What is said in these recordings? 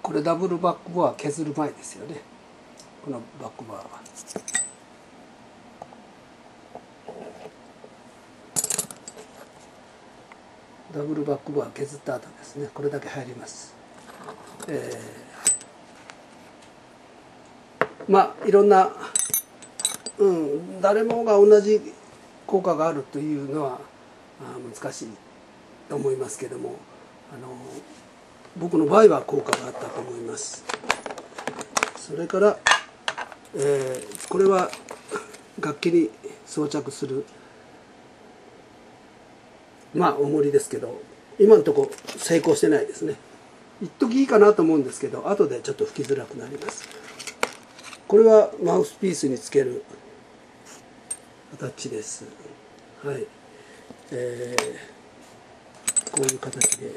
これダブルバックボア削る前ですよね。このバックボアはダブルバックボア削った後ですね。これだけ入ります。まあいろんな、誰もが同じ効果があるというのは難しいと思いますけども、僕の場合は効果があったと思います。それから、これは楽器に装着する重りですけど、今のところ成功してないですね。一時いいかなと思うんですけど、後でちょっと吹きづらくなります。これはマウスピースにつける形です。はい、こういう形で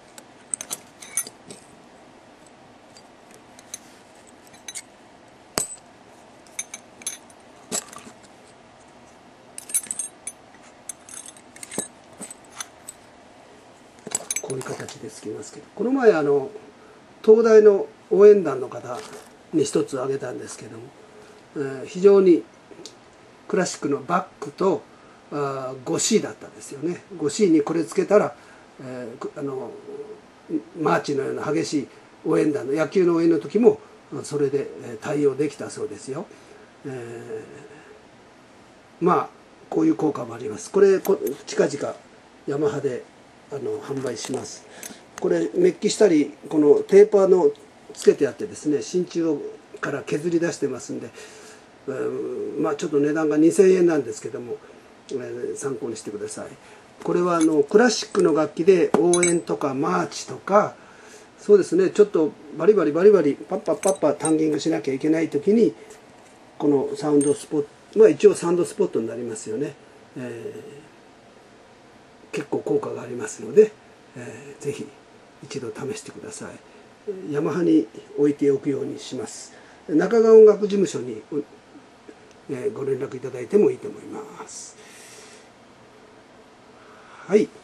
こういう形でつきますけど、この前東大の応援団の方に一つあげたんですけども、非常にクラシックのバックと5C だったんですよね。5C にこれつけたら、マーチのような激しい応援団の野球の応援の時もそれで対応できたそうですよ。こういう効果もあります。これ近々ヤマハで販売します。これメッキしたりこのテーパーのつけてあってですね、真鍮から削り出してますんで、ちょっと値段が2000円なんですけども、参考にしてください。これはクラシックの楽器で応援とかマーチとか、そうですね、ちょっとバリバリパッパタンギングしなきゃいけない時にこのサウンドスポット、一応サウンドスポットになりますよね。結構効果がありますので、ぜひ一度試してください。ヤマハに置いておくようにします。中川音楽事務所にご連絡いただいてもいいと思います。はい。